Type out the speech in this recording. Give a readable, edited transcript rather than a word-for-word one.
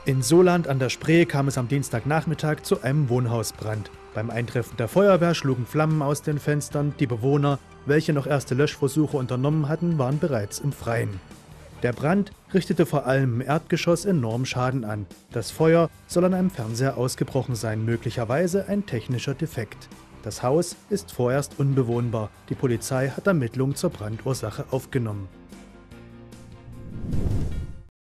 In Sohland an der Spree kam es am Dienstagnachmittag zu einem Wohnhausbrand. Beim Eintreffen der Feuerwehr schlugen Flammen aus den Fenstern. Die Bewohner, welche noch erste Löschversuche unternommen hatten, waren bereits im Freien. Der Brand richtete vor allem im Erdgeschoss enormen Schaden an. Das Feuer soll an einem Fernseher ausgebrochen sein, möglicherweise ein technischer Defekt. Das Haus ist vorerst unbewohnbar. Die Polizei hat Ermittlungen zur Brandursache aufgenommen.